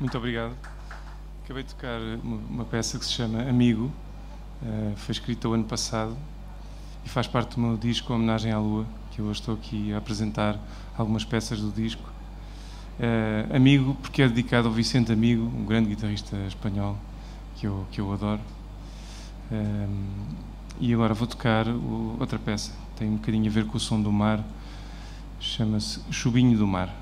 Muito obrigado. Acabei de tocar uma peça que se chama Amigo, foi escrita o ano passado e faz parte do meu disco Homenagem à Lua, que eu hoje estou aqui a apresentar algumas peças do disco. Amigo, porque é dedicado ao Vicente Amigo, um grande guitarrista espanhol que eu adoro. E agora vou tocar outra peça, tem um bocadinho a ver com o som do mar, chama-se Chubinho do Mar.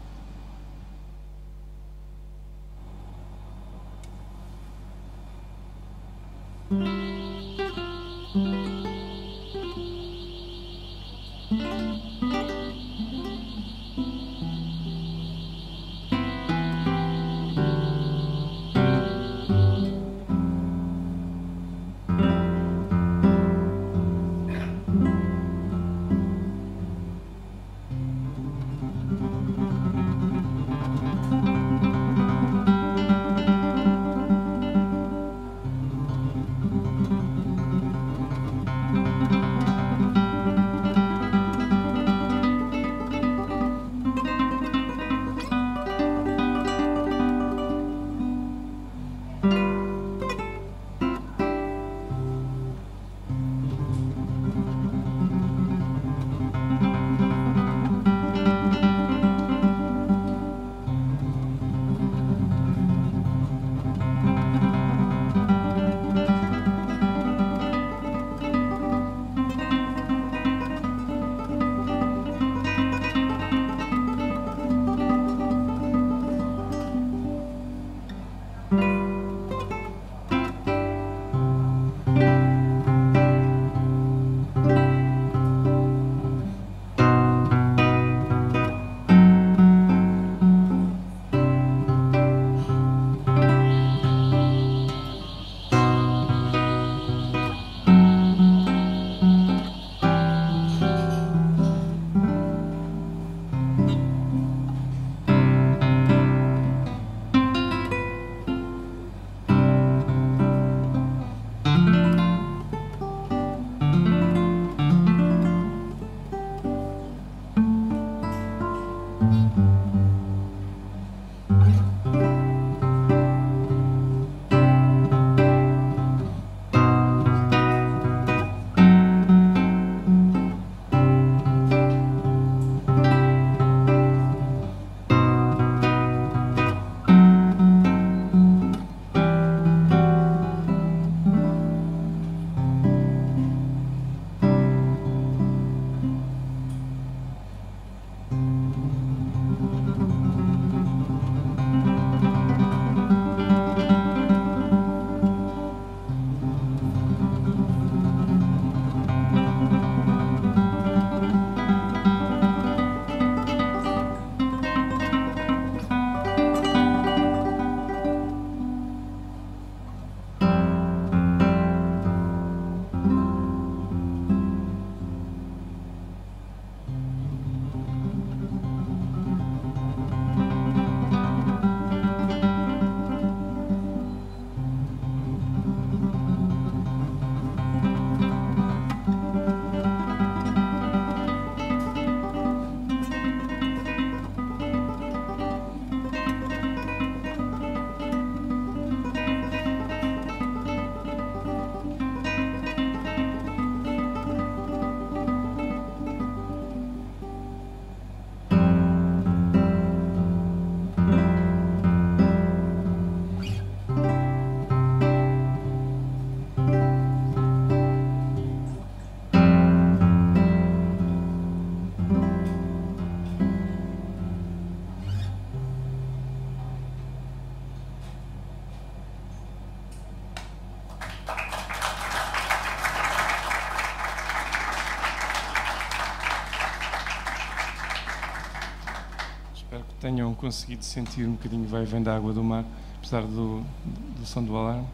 Espero que tenham conseguido sentir um bocadinho vai e vem da água do mar, apesar do som do alarme.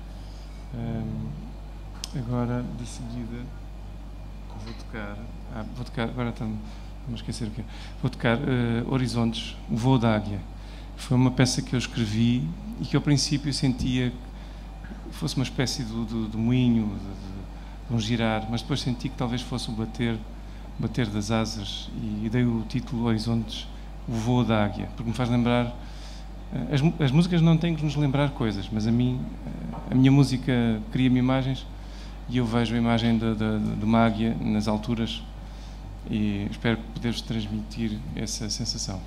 Agora, de seguida, vou tocar, agora estou-me a esquecer o quê. Vou tocar Horizontes, o Voo da Águia. Foi uma peça que eu escrevi e que ao princípio sentia que fosse uma espécie de moinho, de um girar, mas depois senti que talvez fosse o bater das asas e dei o título Horizontes, o Voo da Águia, porque me faz lembrar As músicas não têm que nos lembrar coisas, mas a minha música cria-me imagens e eu vejo a imagem de uma águia nas alturas e espero poder-vos transmitir essa sensação.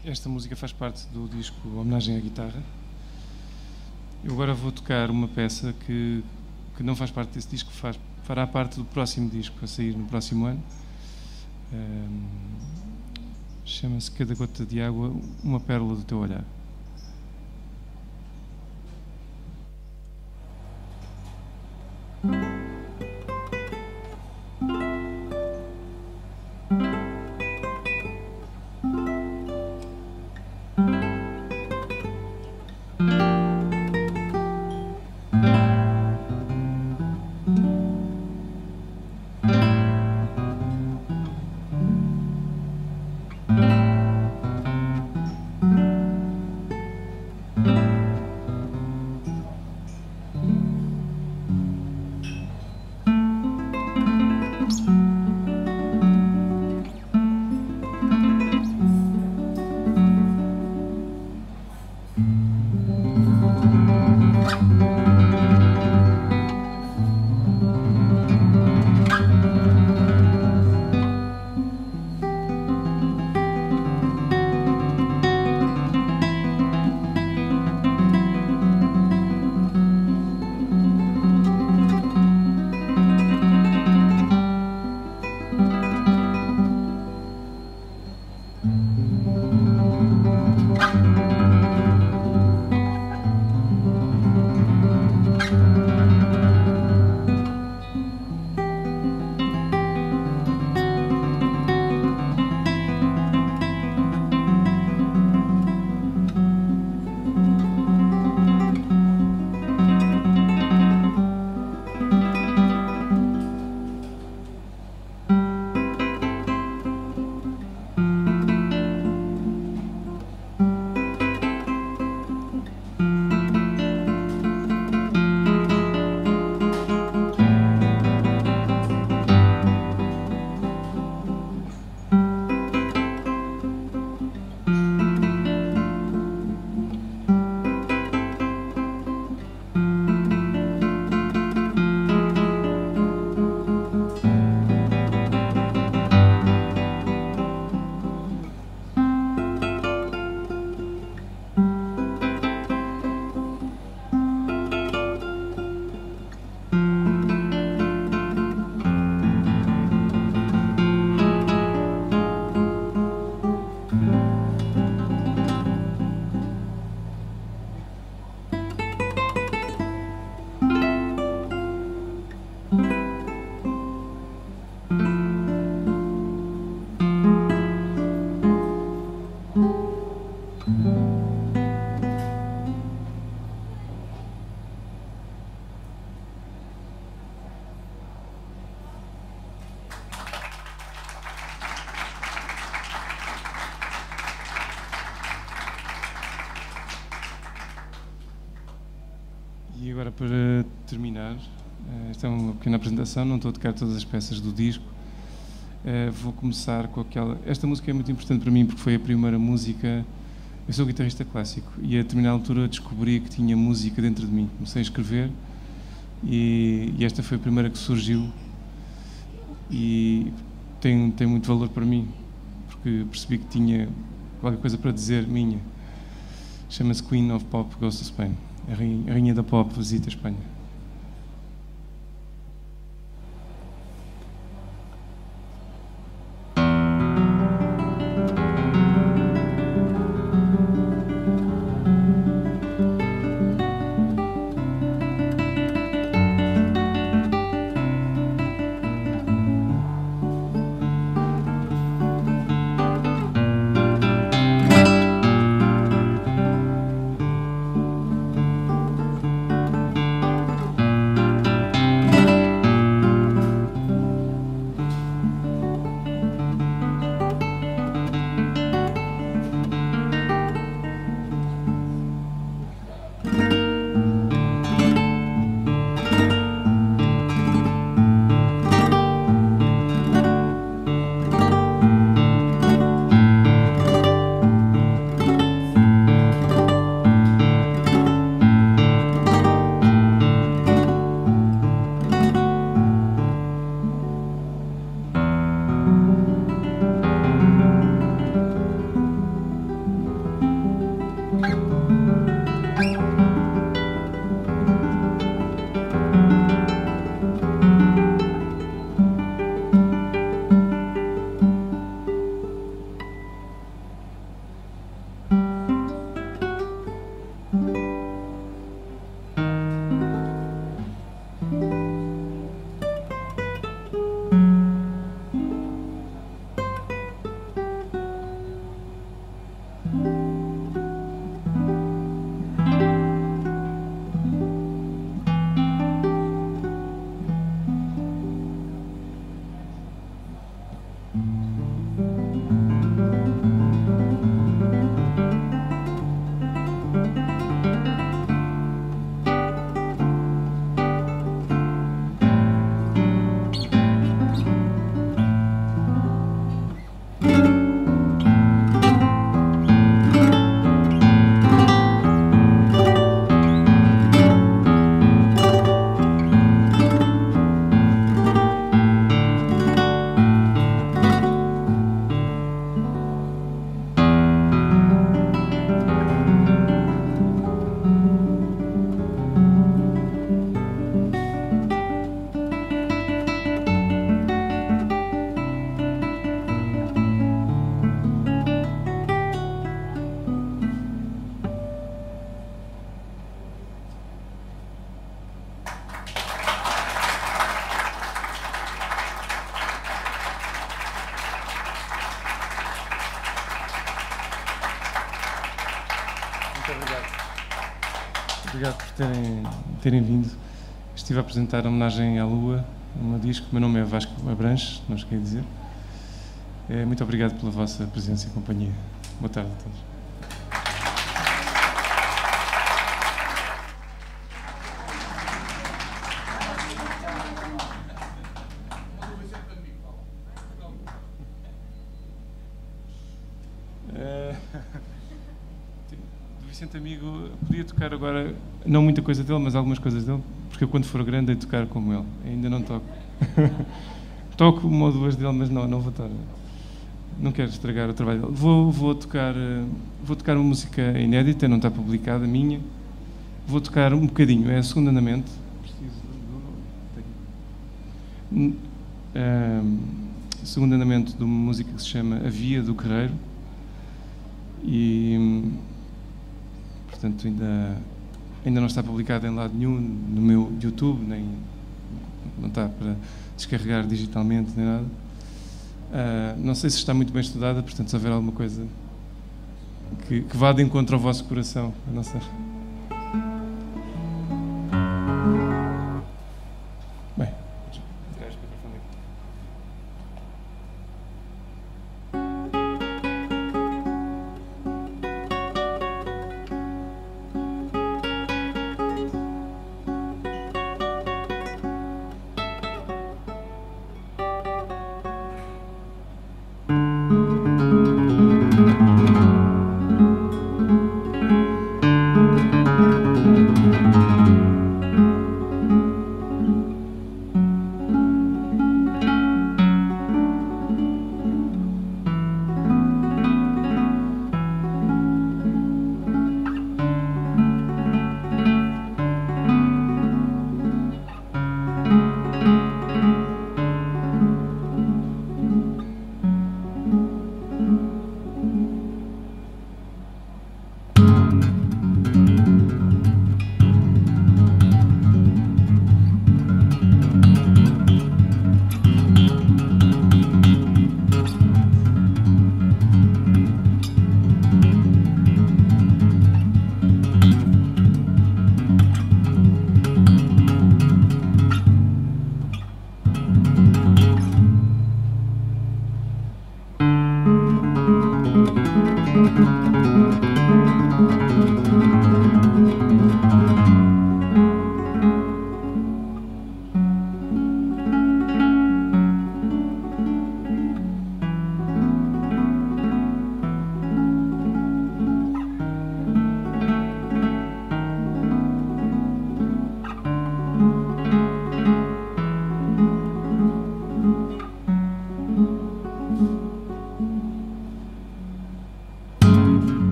Esta música faz parte do disco Homenagem à Guitarra. Eu agora vou tocar uma peça que não faz parte desse disco, fará parte do próximo disco a sair no próximo ano. Chama-se Cada Gota de Água, uma pérola do teu olhar. E agora, para terminar, esta é uma pequena apresentação, não estou a tocar todas as peças do disco. Vou começar com aquela... Esta música é muito importante para mim porque foi a primeira música... Eu sou guitarrista clássico e a determinada altura descobri que tinha música dentro de mim. Comecei a escrever e esta foi a primeira que surgiu e tem muito valor para mim porque percebi que tinha qualquer coisa para dizer minha. Chama-se Queen of Pop Goes to Spain. A rainha da pop visita a Espanha. obrigado por terem vindo. Estive a apresentar a homenagem à Lua, o meu disco. O meu nome é Vasco Abranches, não esqueci de dizer. Muito obrigado pela vossa presença e companhia. Boa tarde a todos. Do Vicente Amigo, podia tocar agora, não muita coisa dele, mas algumas coisas dele, porque eu quando for grande hei de tocar como ele. Ainda não toco. Toco uma ou duas dele, mas não vou estar. Não quero estragar o trabalho dele. Vou tocar uma música inédita, não está publicada, minha. Vou tocar um bocadinho, é Segundo Andamento. Segundo Andamento de uma música que se chama A Via do Quereiro. E, portanto, ainda não está publicado em lado nenhum no meu YouTube, nem não está para descarregar digitalmente, nem nada. Não sei se está muito bem estudada, portanto, se houver alguma coisa que vá de encontro ao vosso coração, a nossa